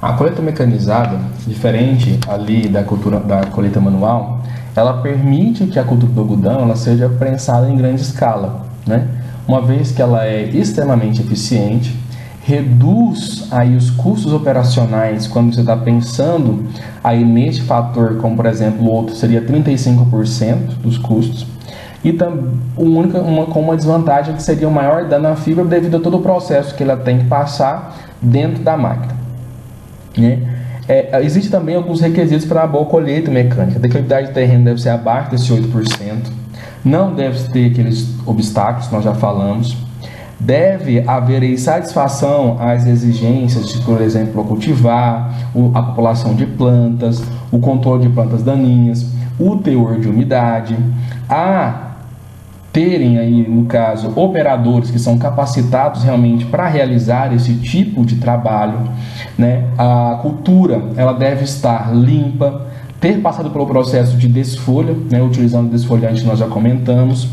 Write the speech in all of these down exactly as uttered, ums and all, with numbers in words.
A colheita mecanizada, diferente ali da, cultura, da colheita manual, ela permite que a cultura do algodão ela seja prensada em grande escala, né? Uma vez que ela é extremamente eficiente, reduz aí os custos operacionais quando você está pensando aí neste fator, como por exemplo o outro seria trinta e cinco por cento dos custos, e também uma, uma, com uma desvantagem que seria o maior dano à fibra devido a todo o processo que ela tem que passar dentro da máquina, né? É, existe também alguns requisitos para a boa colheita mecânica. A declividade de terreno deve ser abaixo desse oito por cento, não deve ter aqueles obstáculos que nós já falamos, deve haver aí satisfação às exigências de, por exemplo, cultivar, a população de plantas, o controle de plantas daninhas, o teor de umidade, a terem aí, no caso, operadores que são capacitados realmente para realizar esse tipo de trabalho, né? A cultura, ela deve estar limpa, ter passado pelo processo de desfolha, né? Utilizando o desfolhante que nós já comentamos,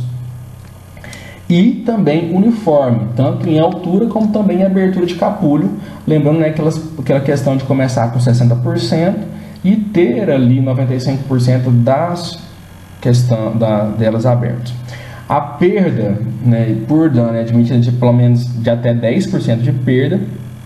e também uniforme, tanto em altura como também em abertura de capulho, lembrando, né, aquelas, aquela questão de começar com sessenta por cento e ter ali noventa e cinco por cento das questão da, delas abertas. A perda, né, por dano é admitida de pelo menos de até dez por cento de perda.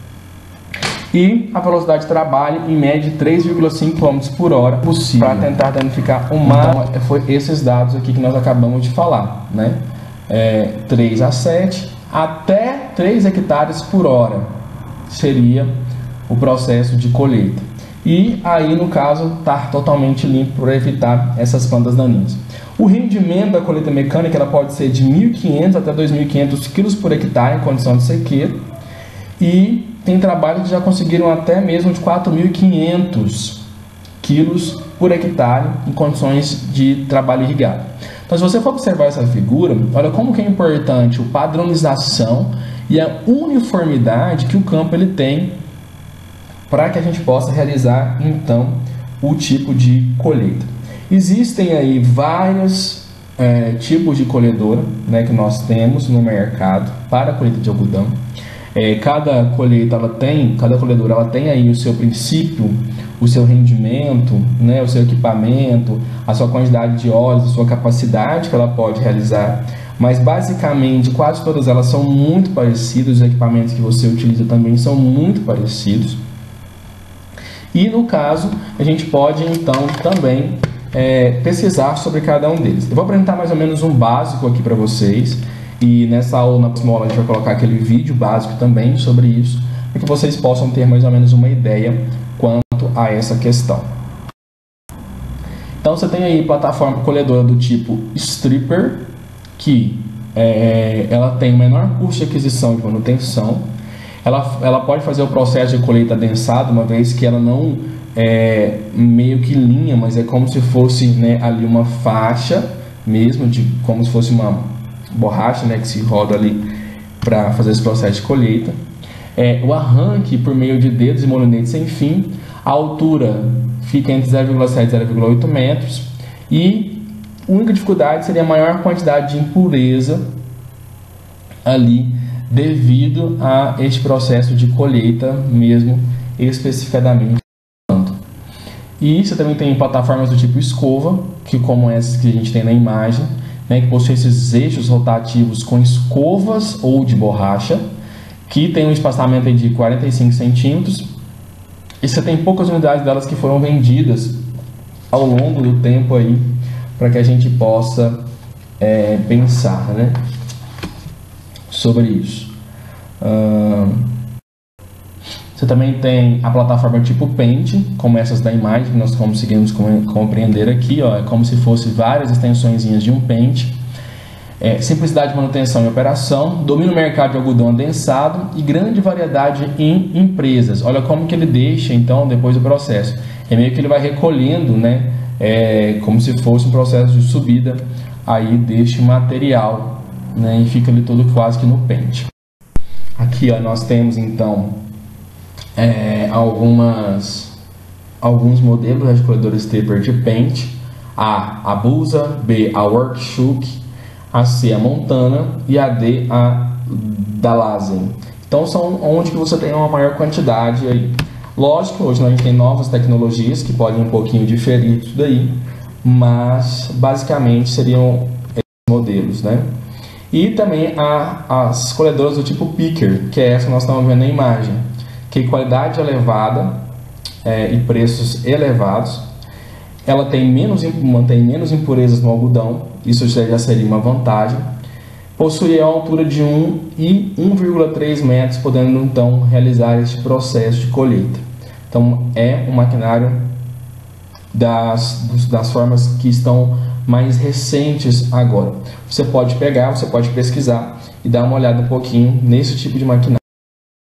E a velocidade de trabalho em média de três vírgula cinco quilômetros por hora possível, para tentar danificar o máximo. Então, foi esses dados aqui que nós acabamos de falar, né? É, três a sete até três hectares por hora seria o processo de colheita. E aí, no caso, estar totalmente limpo para evitar essas plantas daninhas. O rendimento da colheita mecânica ela pode ser de mil e quinhentos até dois mil e quinhentos quilos por hectare em condição de sequeira. E tem trabalhos que já conseguiram até mesmo de quatro mil e quinhentos quilos por hectare em condições de trabalho irrigado. Então, se você for observar essa figura, olha como que é importante a padronização e a uniformidade que o campo ele tem para que a gente possa realizar, então, o tipo de colheita. Existem aí vários é, tipos de colhedora, né, que nós temos no mercado para a colheita de algodão. É, cada colheita, ela tem, cada colhedora, ela tem aí o seu princípio, o seu rendimento, né, o seu equipamento, a sua quantidade de óleos, a sua capacidade que ela pode realizar. Mas basicamente quase todas elas são muito parecidas, os equipamentos que você utiliza também são muito parecidos. E no caso, a gente pode então também é, pesquisar sobre cada um deles. Eu vou apresentar mais ou menos um básico aqui para vocês. E nessa aula, na próxima aula, a gente vai colocar aquele vídeo básico também sobre isso, para que vocês possam ter mais ou menos uma ideia quanto a essa questão. Então você tem aí plataforma colhedora do tipo stripper, que é, ela tem o menor custo de aquisição e de manutenção. Ela, ela pode fazer o processo de colheita adensada, uma vez que ela não é meio que linha, mas é como se fosse, né, ali uma faixa mesmo, de, como se fosse uma borracha, né, que se roda ali para fazer esse processo de colheita. É, o arranque por meio de dedos e molinetes sem fim. A altura fica entre zero vírgula sete e zero vírgula oito metros. E a única dificuldade seria a maior quantidade de impureza ali devido a este processo de colheita mesmo especificadamente. E você também tem plataformas do tipo escova, que como essas que a gente tem na imagem, né, que possui esses eixos rotativos com escovas ou de borracha, que tem um espaçamento de quarenta e cinco centímetros. E você tem poucas unidades delas que foram vendidas ao longo do tempo aí, para que a gente possa é, pensar, né, sobre isso. Uh, você também tem a plataforma tipo Paint, como essas da imagem que nós conseguimos compreender aqui, ó, é como se fosse várias extensõezinhas de um Paint. É, simplicidade de manutenção e operação, domina o mercado de algodão adensado e grande variedade em empresas. Olha como que ele deixa então depois do processo. É meio que ele vai recolhendo, né, é, como se fosse um processo de subida aí deste material, né, e fica ali todo quase que no pente. Aqui ó, nós temos então é, algumas alguns modelos de colhedores stripper de Paint. A a Busa, B a Workshook, a C a Montana e a D a Dalazen. Então são onde que você tem uma maior quantidade aí. Lógico, hoje a gente tem novas tecnologias que podem um pouquinho diferir tudo daí, mas basicamente seriam esses modelos, né? E também há as colhedoras do tipo picker, que é essa que nós estamos vendo na imagem, que qualidade elevada é, e preços elevados. Ela tem menos, mantém menos impurezas no algodão, isso já seria uma vantagem. Possui a altura de um e um vírgula três metros, podendo então realizar este processo de colheita. Então é um maquinário das, das formas que estão mais recentes agora. Você pode pegar, você pode pesquisar e dar uma olhada um pouquinho nesse tipo de maquinário.